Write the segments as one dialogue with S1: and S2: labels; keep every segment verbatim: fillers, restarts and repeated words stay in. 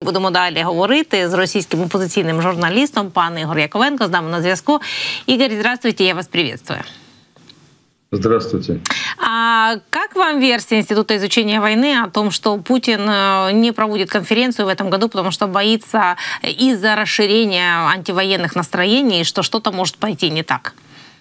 S1: Будемо далі говорити з російським опозиційним журналістом, пан Игорь Яковенко, з нами на зв'язку. Игорь, здравствуйте, я вас приветствую.
S2: Здравствуйте.
S1: А как вам версия Института изучения войны о том, что Путин не проводит конференцию в этом году, потому что боится из-за расширения антивоенных настроений, что что-то может пойти не так?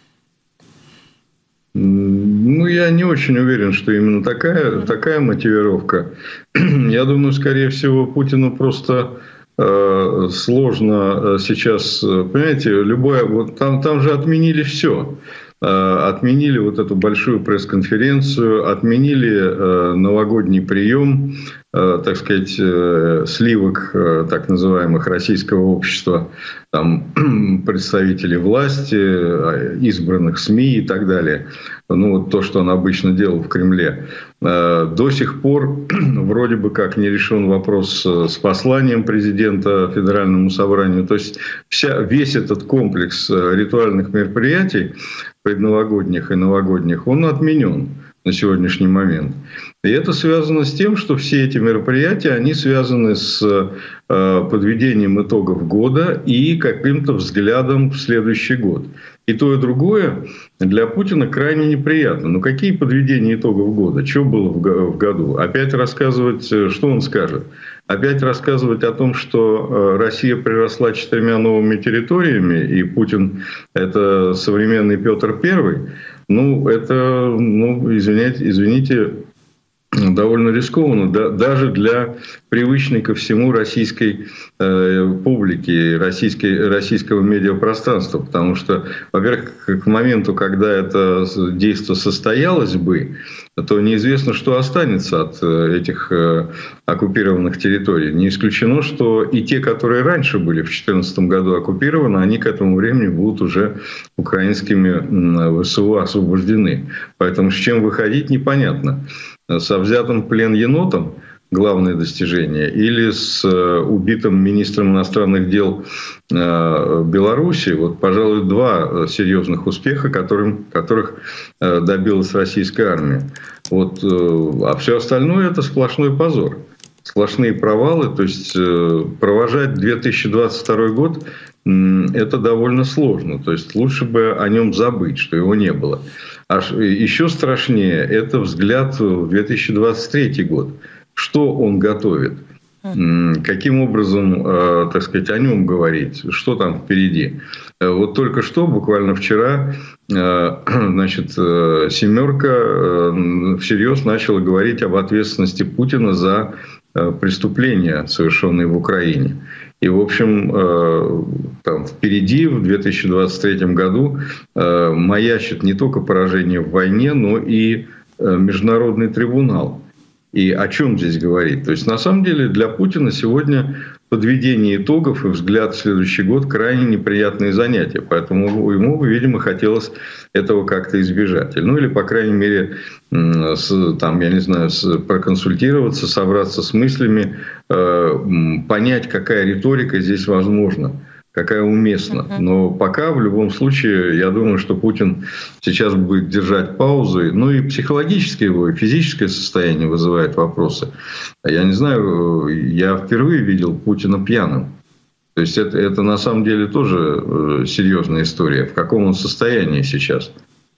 S2: Ну, я не очень уверен, что именно такая, такая мотивировка. Я думаю, скорее всего, Путину просто э, сложно сейчас, понимаете, любое, вот там, там же отменили все. Отменили вот эту большую пресс-конференцию, отменили э, новогодний прием, э, так сказать, э, сливок э, так называемых российского общества, там, представителей власти, избранных СМИ и так далее. Ну, вот то, что он обычно делал в Кремле. Э, до сих пор вроде бы как не решен вопрос с посланием президента Федеральному собранию. То есть вся, весь этот комплекс ритуальных мероприятий, предновогодних и новогодних, он отменен на сегодняшний момент. И это связано с тем, что все эти мероприятия, они связаны с э, подведением итогов года и каким-то взглядом в следующий год. И то, и другое для Путина крайне неприятно. Но какие подведения итогов года? Что было в году? Опять рассказывать, что он скажет? Опять рассказывать о том, что Россия приросла четырьмя новыми территориями, и Путин — это современный Петр Первый? Ну, это, ну, извините, извините, довольно рискованно, да, даже для привычной ко всему российской э, публики, российской, российского медиапространства. Потому что, во-первых, к моменту, когда это действие состоялось бы, то неизвестно, что останется от этих э, оккупированных территорий. Не исключено, что и те, которые раньше были в две тысячи четырнадцатом году оккупированы, они к этому времени будут уже украинскими ВСУ освобождены. Поэтому с чем выходить, непонятно. Со взятым в плен енотом главное достижение, или с убитым министром иностранных дел Беларуси, вот, пожалуй, два серьезных успеха, которым, которых добилась российская армия. Вот, а все остальное — это сплошной позор, сплошные провалы. То есть провожать две тысячи двадцать второй год — это довольно сложно. То есть лучше бы о нем забыть, что его не было. А еще страшнее — это взгляд в две тысячи двадцать третий год. Что он готовит? Каким образом, так сказать, о нем говорить? Что там впереди? Вот только что, буквально вчера, значит, «семерка» всерьез начала говорить об ответственности Путина за преступления, совершенные в Украине. И, в общем, там впереди, в две тысячи двадцать третьем году, маячит не только поражение в войне, но и международный трибунал. И о чем здесь говорить? То есть, на самом деле, для Путина сегодня подведение итогов и взгляд в следующий год крайне неприятные занятия. Поэтому ему, видимо, хотелось этого как-то избежать. Ну, или, по крайней мере, с, там, я не знаю, с, проконсультироваться, собраться с мыслями, э, понять, какая риторика здесь возможна, какая уместна. Но пока, в любом случае, я думаю, что Путин сейчас будет держать паузы. Ну и психологическое его, и физическое состояние вызывает вопросы. Я не знаю, я впервые видел Путина пьяным. То есть это, это на самом деле тоже серьезная история. В каком он состоянии сейчас?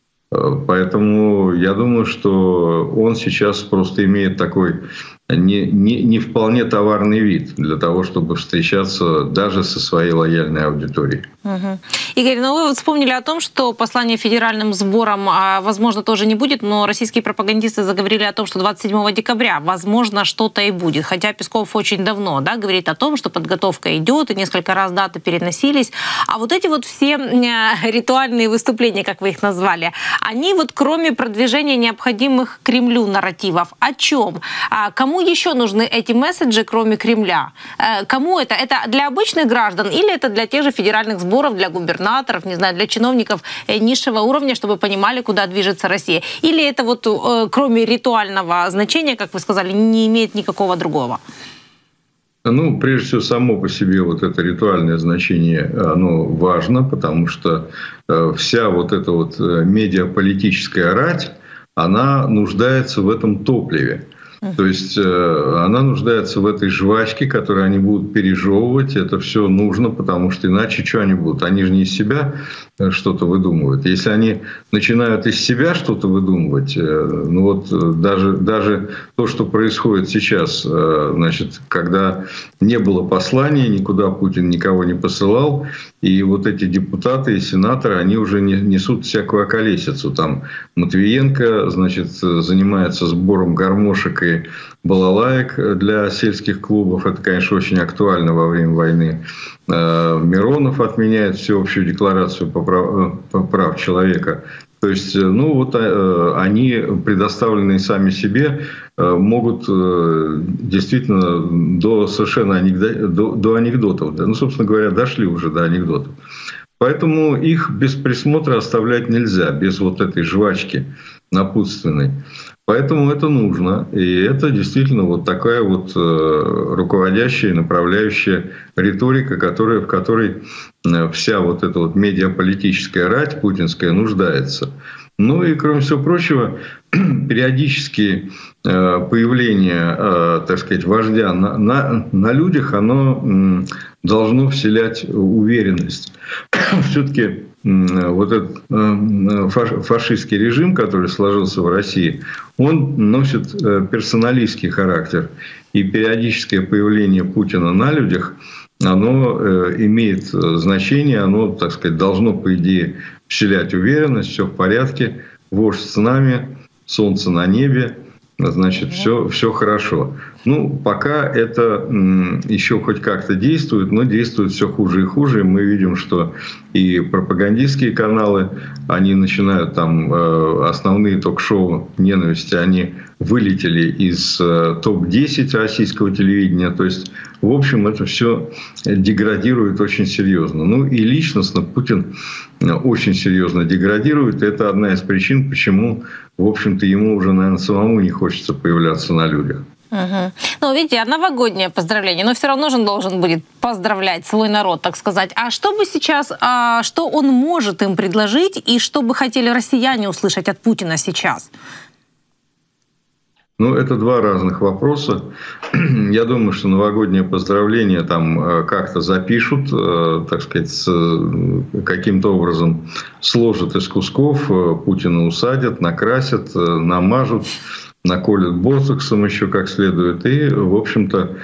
S2: Поэтому я думаю, что он сейчас просто имеет такой не, не, не вполне товарный вид для того, чтобы встречаться даже со своей лояльной аудиторией.
S1: Угу. Игорь, ну вы вот вспомнили о том, что послание федеральным сборам, возможно, тоже не будет, но российские пропагандисты заговорили о том, что двадцать седьмого декабря, возможно, что-то и будет. Хотя Песков очень давно, да, говорит о том, что подготовка идет, и несколько раз даты переносились. А вот эти вот все ритуальные выступления, как вы их назвали, они вот кроме продвижения необходимых Кремлю нарративов, о чем? Кому еще нужны эти месседжи, кроме Кремля? Кому это? Это для обычных граждан или это для тех же федеральных сборов, для губернаторов, не знаю, для чиновников низшего уровня, чтобы понимали, куда движется Россия? Или это вот кроме ритуального значения, как вы сказали, не имеет никакого другого?
S2: Ну, прежде всего, само по себе вот это ритуальное значение, оно важно, потому что вся вот эта вот медиаполитическая рать, она нуждается в этом топливе. То есть она нуждается в этой жвачке, которую они будут пережевывать. Это все нужно, потому что иначе что они будут? Они же не из себя что-то выдумывают. Если они начинают из себя что-то выдумывать, ну вот даже, даже то, что происходит сейчас, значит, когда не было послания, никуда Путин никого не посылал, и вот эти депутаты и сенаторы, они уже несут всякую околесицу. Там Матвиенко, значит, занимается сбором гармошек и балалаек для сельских клубов. Это, конечно, очень актуально во время войны. Миронов отменяет всеобщую декларацию по прав, по прав человека. То есть, ну вот они, предоставленные сами себе, могут действительно до совершенно анекдот, до, до анекдотов, ну, собственно говоря, дошли уже до анекдотов. Поэтому их без присмотра оставлять нельзя, без вот этой жвачки напутственной. Поэтому это нужно. И это действительно вот такая вот руководящая, направляющая риторика, которая, в которой вся вот эта вот медиаполитическая рать путинская нуждается. Ну и, кроме всего прочего, периодические появление, так сказать, вождя на, на, на людях, оно должно вселять уверенность. Все-таки вот этот фашистский режим, который сложился в России, он носит персоналистский характер. И периодическое появление Путина на людях, оно имеет значение, оно, так сказать, должно, по идее, вселять уверенность, все в порядке, вождь с нами, солнце на небе, значит, все, все хорошо. Ну, пока это еще хоть как-то действует, но действует все хуже и хуже. И мы видим, что и пропагандистские каналы, они начинают там основные ток-шоу ненависти, они вылетели из топ десять российского телевидения. То есть, в общем, это все деградирует очень серьезно. Ну и личностно Путин очень серьезно деградирует. Это одна из причин, почему, в общем-то, ему уже, наверное, самому не хочется появляться на людях.
S1: Угу. Ну, видите, новогоднее поздравление, но все равно же он должен будет поздравлять свой народ, так сказать. А что бы сейчас, а, что он может им предложить, и что бы хотели россияне услышать от Путина сейчас?
S2: Ну, это два разных вопроса. Я думаю, что новогоднее поздравление там как-то запишут, так сказать, каким-то образом сложат из кусков, Путина усадят, накрасят, намажут, наколют ботоксом еще как следует, и, в общем-то,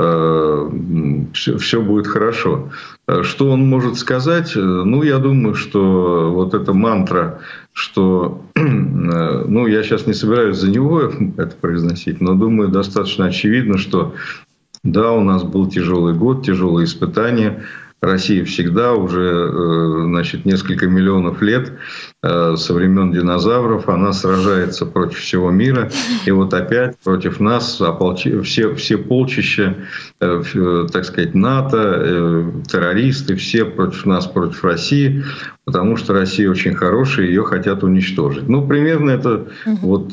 S2: все, все будет хорошо. Что он может сказать? Ну, я думаю, что вот эта мантра, что, ну, я сейчас не собираюсь за него это произносить, но думаю, достаточно очевидно, что да, у нас был тяжелый год, тяжелые испытания. Россия всегда уже, значит, несколько миллионов лет со времен динозавров, она сражается против всего мира. И вот опять против нас ополчи... все, все полчища, так сказать, НАТО, террористы, все против нас, против России, потому что Россия очень хорошая, ее хотят уничтожить. Ну, примерно это, вот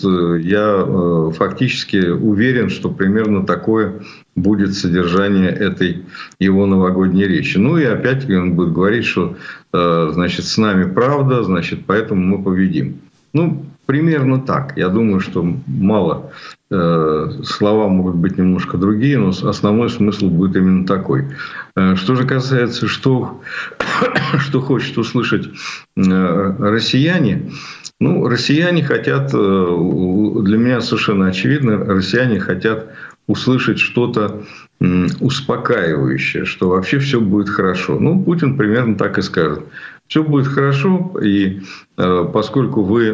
S2: я фактически уверен, что примерно такое будет содержание этой его новогодней речи. Ну и опять он будет говорить, что, значит, с нами правда, значит, поэтому мы победим. Ну, примерно так. Я думаю, что мало э, слова могут быть немножко другие, но основной смысл будет именно такой. Что же касается, что, что хочет услышать э, россияне, ну, россияне хотят, э, для меня совершенно очевидно, россияне хотят услышать что-то успокаивающее, что вообще все будет хорошо. Ну, Путин примерно так и скажет. Все будет хорошо, и э, поскольку вы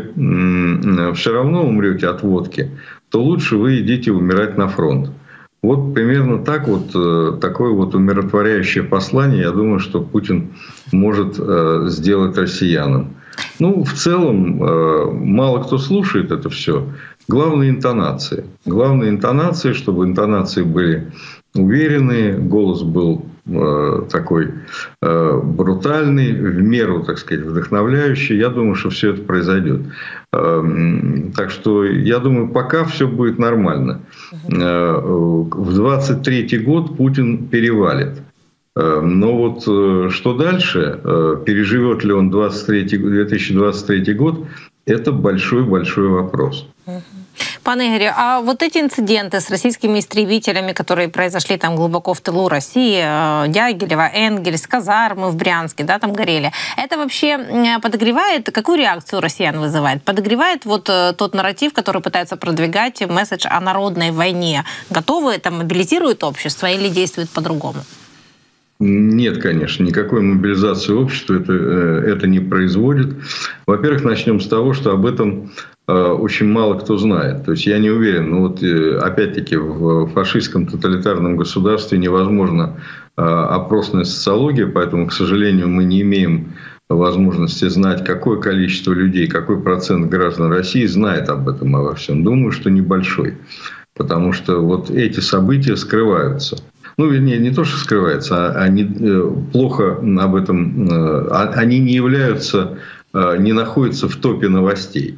S2: э, все равно умрете от водки, то лучше вы идите умирать на фронт. Вот примерно так вот, э, такое вот умиротворяющее послание, я думаю, что Путин может э, сделать россиянам. Ну, в целом, э, мало кто слушает это все. Главное — интонации. Главное — интонации, чтобы интонации были уверенные, голос был э, такой э, брутальный, в меру, так сказать, вдохновляющий. Я думаю, что все это произойдет. Э, так что я думаю, пока все будет нормально. Э, в двадцать третий год Путин перевалит. Э, но вот э, что дальше? Э, переживет ли он две тысячи двадцать третий год? Это большой-большой вопрос.
S1: Пане Ігорю, а вот эти инциденты с российскими истребителями, которые произошли там глубоко в тылу России, Дягилева, Энгельс, казармы в Брянске, да, там горели, это вообще подогревает, какую реакцию россиян вызывает? Подогревает вот тот нарратив, который пытаются продвигать, месседж о народной войне? Готовы, это мобилизирует общество или действует по-другому?
S2: Нет, конечно, никакой мобилизации общества это, это не производит. Во-первых, начнем с того, что об этом очень мало кто знает. То есть я не уверен, но вот опять-таки в фашистском тоталитарном государстве невозможно опросная социология, поэтому, к сожалению, мы не имеем возможности знать, какое количество людей, какой процент граждан России знает об этом обо всем. Думаю, что небольшой, потому что вот эти события скрываются. Ну, вернее, не то, что скрывается, а они плохо об этом, они не являются, не находятся в топе новостей.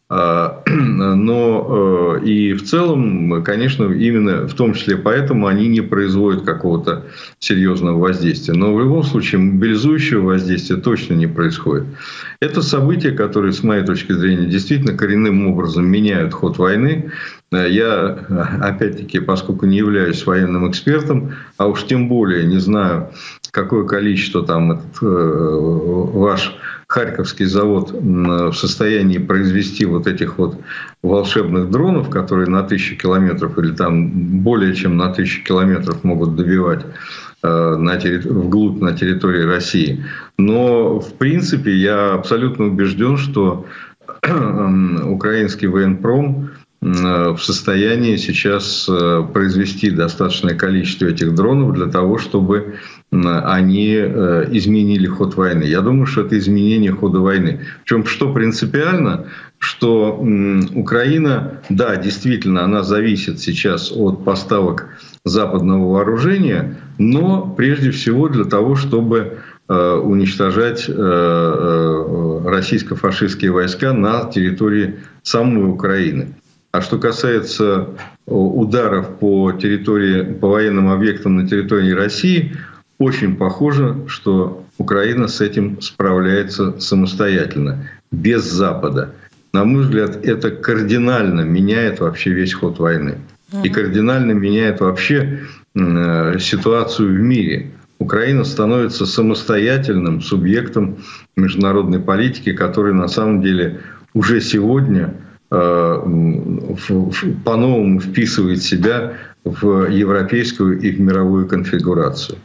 S2: Но и в целом, конечно, именно в том числе поэтому они не производят какого-то серьезного воздействия. Но в любом случае мобилизующего воздействия точно не происходит. Это события, которые, с моей точки зрения, действительно коренным образом меняют ход войны. Я, опять-таки, поскольку не являюсь военным экспертом, а уж тем более не знаю, какое количество там этот, ваш Харьковский завод в состоянии произвести вот этих вот волшебных дронов, которые на тысячу километров или там более чем на тысячу километров могут добивать на терри... вглубь на территории России. Но, в принципе, я абсолютно убежден, что украинский военпром в состоянии сейчас произвести достаточное количество этих дронов для того, чтобы они изменили ход войны. Я думаю, что это изменение хода войны. Причем, что принципиально, что Украина, да, действительно, она зависит сейчас от поставок западного вооружения, но прежде всего для того, чтобы уничтожать российско-фашистские войска на территории самой Украины. А что касается ударов по территории, по военным объектам на территории России, очень похоже, что Украина с этим справляется самостоятельно, без Запада. На мой взгляд, это кардинально меняет вообще весь ход войны. И кардинально меняет вообще ситуацию в мире. Украина становится самостоятельным субъектом международной политики, который на самом деле уже сегодня по-новому вписывает себя в европейскую и в мировую конфигурацию.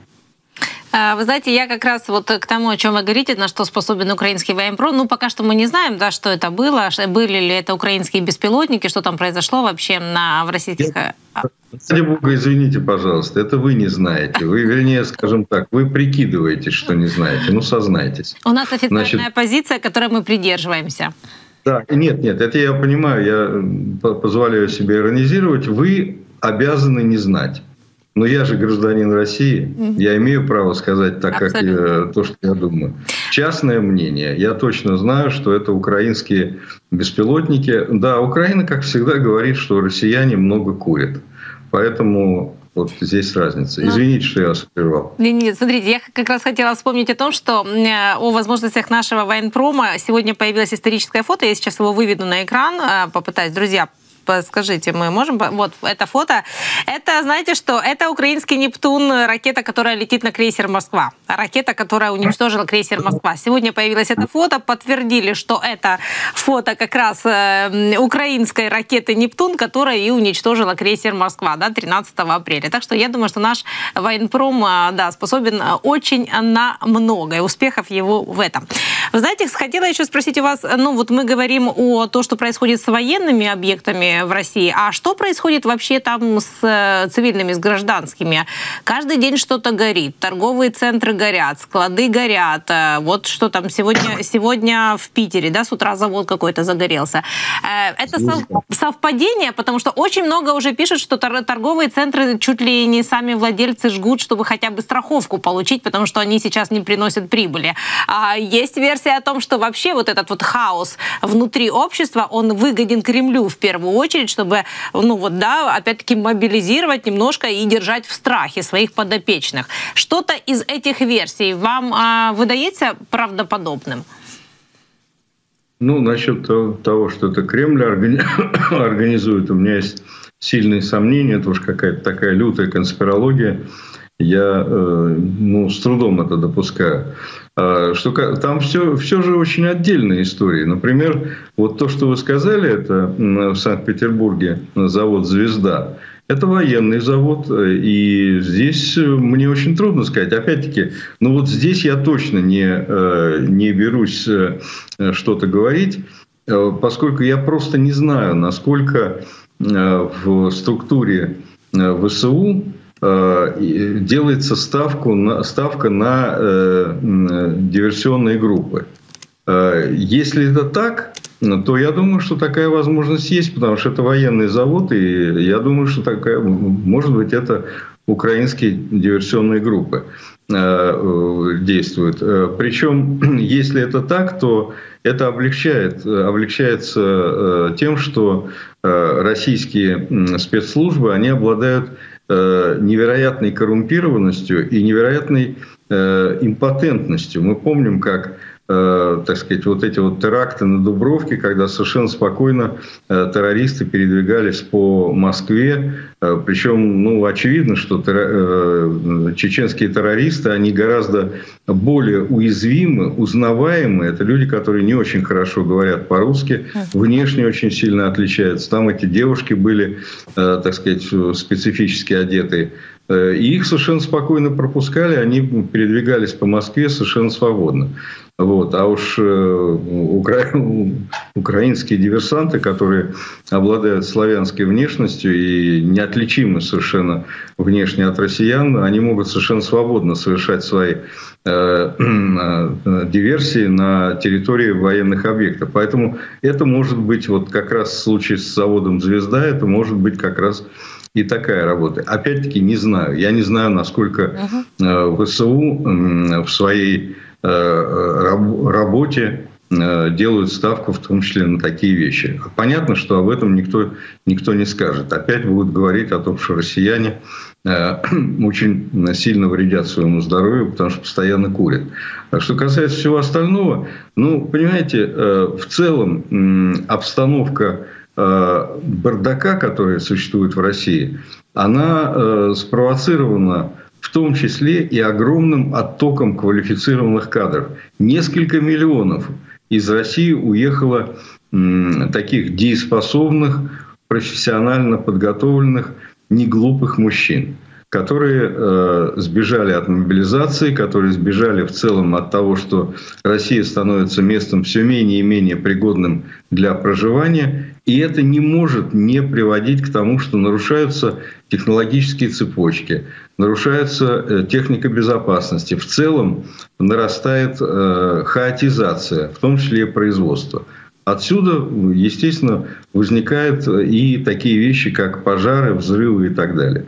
S1: Вы знаете, я как раз вот к тому, о чем вы говорите, на что способен украинский военпром, ну, пока что мы не знаем, да, что это было, были ли это украинские беспилотники, что там произошло вообще на, в российских...
S2: Ради бога, извините, пожалуйста, это вы не знаете. Вы, вернее, скажем так, вы прикидываетесь, что не знаете, ну, сознайтесь.
S1: У нас официальная Значит... позиция, которой мы придерживаемся.
S2: Да, нет, нет, это я понимаю, я позволяю себе иронизировать. Вы обязаны не знать. Но я же гражданин России, я имею право сказать так, как я, то, что я думаю. Частное мнение. Я точно знаю, что это украинские беспилотники. Да, Украина, как всегда, говорит, что россияне много курят. Поэтому вот здесь разница. Извините, что я вас прервал.
S1: Нет, нет, смотрите, я как раз хотела вспомнить о том, что о возможностях нашего военпрома сегодня появилось историческое фото. Я сейчас его выведу на экран, попытаюсь, друзья. Скажите, мы можем... Вот это фото. Это, знаете что? Это украинский «Нептун», ракета, которая летит на крейсер «Москва». Ракета, которая уничтожила крейсер «Москва». Сегодня появилось это фото. Подтвердили, что это фото как раз э, украинской ракеты «Нептун», которая и уничтожила крейсер «Москва», да, тринадцатого апреля. Так что я думаю, что наш военпром, да, способен очень на многое. Успехов его в этом. Вы знаете, хотела еще спросить у вас, ну вот мы говорим о том, что происходит с военными объектами в России. А что происходит вообще там с цивильными, с гражданскими? Каждый день что-то горит. Торговые центры горят, склады горят. Вот что там сегодня, сегодня в Питере, да, с утра завод какой-то загорелся. Это совпадение, потому что очень много уже пишут, что торговые центры чуть ли не сами владельцы жгут, чтобы хотя бы страховку получить, потому что они сейчас не приносят прибыли. А есть версия о том, что вообще вот этот вот хаос внутри общества, он выгоден Кремлю в первую очередь, чтобы, ну вот, да, опять-таки мобилизировать немножко и держать в страхе своих подопечных. Что-то из этих версий вам а, выдается правдоподобным?
S2: Ну, насчет того, что это Кремль организует, у меня есть сильные сомнения, это уж какая-то такая лютая конспирология. Я ну, с трудом это допускаю. Что, там все, все же очень отдельные истории. Например, вот то, что вы сказали, это в Санкт-Петербурге завод «Звезда». Это военный завод, и здесь мне очень трудно сказать. Опять-таки, ну вот здесь я точно не, не берусь что-то говорить, поскольку я просто не знаю, насколько в структуре ВСУ делается ставку на, ставка на диверсионные группы. Если это так, то я думаю, что такая возможность есть, потому что это военный завод, и я думаю, что такая, может быть, это украинские диверсионные группы действуют. Причем, если это так, то это облегчает, облегчается тем, что российские спецслужбы, они обладают невероятной коррумпированностью и невероятной импотентностью. Мы помним, как, так сказать, вот эти вот теракты на Дубровке, когда совершенно спокойно террористы передвигались по Москве. Причем, ну, очевидно, что террор... чеченские террористы, они гораздо более уязвимы, узнаваемы. Это люди, которые не очень хорошо говорят по-русски, внешне очень сильно отличаются. Там эти девушки были, так сказать, специфически одетые. И их совершенно спокойно пропускали, они передвигались по Москве совершенно свободно. Вот. А уж укра... украинские диверсанты, которые обладают славянской внешностью и неотличимы совершенно внешне от россиян, они могут совершенно свободно совершать свои э, диверсии на территории военных объектов. Поэтому это может быть, вот как раз в случае с заводом «Звезда», это может быть как раз и такая работа. Опять-таки не знаю. Я не знаю, насколько uh-huh. ВСУ в своей работе делают ставку, в том числе на такие вещи. Понятно, что об этом никто, никто не скажет. Опять будут говорить о том, что россияне очень сильно вредят своему здоровью, потому что постоянно курят. Что касается всего остального, ну, понимаете, в целом обстановка бардака, которая существует в России, она спровоцирована в том числе и огромным оттоком квалифицированных кадров. Несколько миллионов из России уехало таких дееспособных, профессионально подготовленных, неглупых мужчин, которые э, сбежали от мобилизации, которые сбежали в целом от того, что Россия становится местом все менее и менее пригодным для проживания. И это не может не приводить к тому, что нарушаются технологические цепочки, нарушается техника безопасности. В целом нарастает э, хаотизация, в том числе и производство. Отсюда, естественно, возникают и такие вещи, как пожары, взрывы и так далее.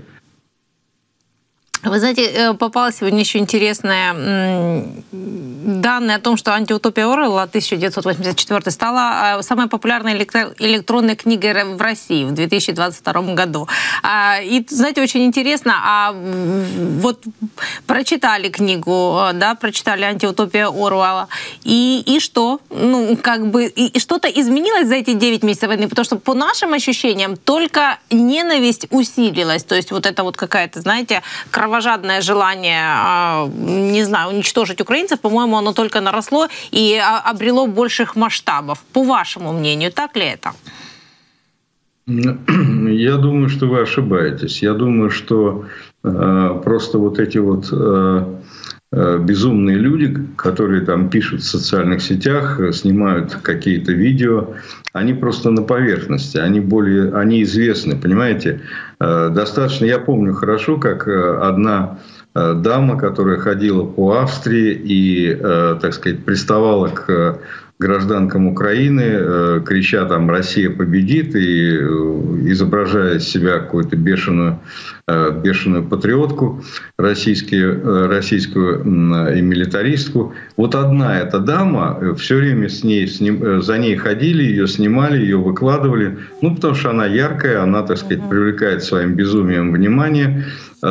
S1: Вы знаете, попалось сегодня еще интересное данные о том, что «Антиутопия Оруэлла» тысяча девятьсот восемьдесят четвёртый стала самой популярной электронной книгой в России в две тысячи двадцать втором году. И, знаете, очень интересно, а вот прочитали книгу, да, прочитали «Антиутопия Оруэлла», и, и что? Ну, как бы, и, и что-то изменилось за эти девять месяцев войны? Потому что, по нашим ощущениям, только ненависть усилилась. То есть вот это вот какая-то, знаете, кровожадное желание, не знаю, уничтожить украинцев, по-моему, оно только наросло и обрело больших масштабов. По вашему мнению, так ли это?
S2: Я думаю, что вы ошибаетесь. Я думаю, что э, просто вот эти вот э, безумные люди, которые там пишут в социальных сетях, снимают какие-то видео, они просто на поверхности, они более, они известны, понимаете? Э, достаточно, я помню хорошо, как одна дама, которая ходила по Австрии и, э, так сказать, приставала к гражданкам Украины, крича там «Россия победит» и изображая из себя какую-то бешеную, бешеную патриотку, российскую, российскую и милитаристку. Вот одна эта дама, все время с ней, с ним, за ней ходили, ее снимали, ее выкладывали, ну, потому что она яркая, она, так сказать, привлекает своим безумием внимание.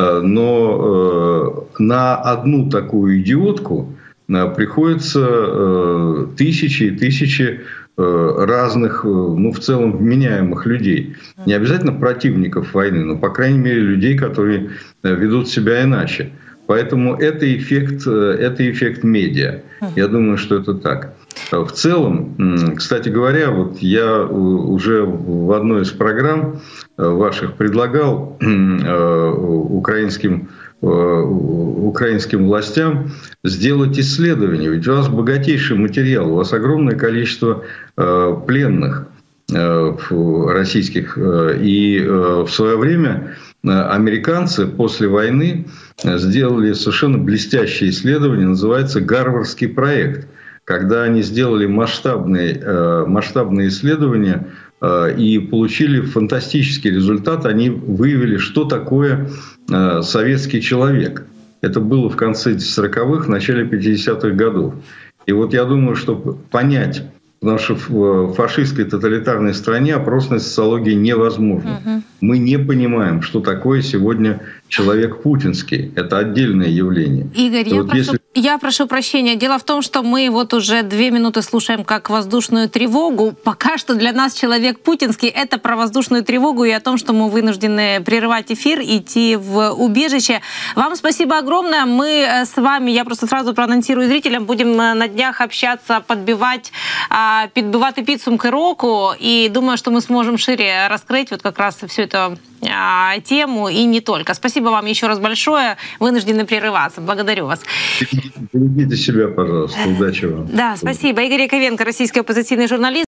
S2: Но на одну такую идиотку приходится тысячи и тысячи разных, ну, в целом, вменяемых людей. Не обязательно противников войны, но, по крайней мере, людей, которые ведут себя иначе. Поэтому это эффект, это эффект медиа. Я думаю, что это так. В целом, кстати говоря, вот я уже в одной из программ ваших предлагал украинским, украинским властям сделать исследование. Ведь у вас богатейший материал, у вас огромное количество пленных российских. И в свое время американцы после войны сделали совершенно блестящее исследование, называется «Гарвардский проект», когда они сделали масштабные, масштабные исследования и получили фантастический результат. Они выявили, что такое советский человек. Это было в конце сороковых, начале пятидесятых годов. И вот я думаю, чтобы понять, потому что в фашистской тоталитарной стране опросная социология невозможна. Угу. Мы не понимаем, что такое сегодня человек путинский. Это отдельное явление.
S1: Игорь, я, вот прошу, если... я прошу прощения. Дело в том, что мы вот уже две минуты слушаем как воздушную тревогу. Пока что для нас человек путинский — это про воздушную тревогу и о том, что мы вынуждены прерывать эфир, идти в убежище. Вам спасибо огромное. Мы с вами, я просто сразу проанонсирую зрителям, будем на днях общаться, подбивать, подбивать підсумки року. И думаю, что мы сможем шире раскрыть вот как раз всю эту тему и не только. Спасибо вам еще раз большое. Вынуждены прерываться. Благодарю вас.
S2: Берегите себя, пожалуйста. Удачи вам.
S1: Да, спасибо. Игорь Яковенко, российский оппозиционный журналист.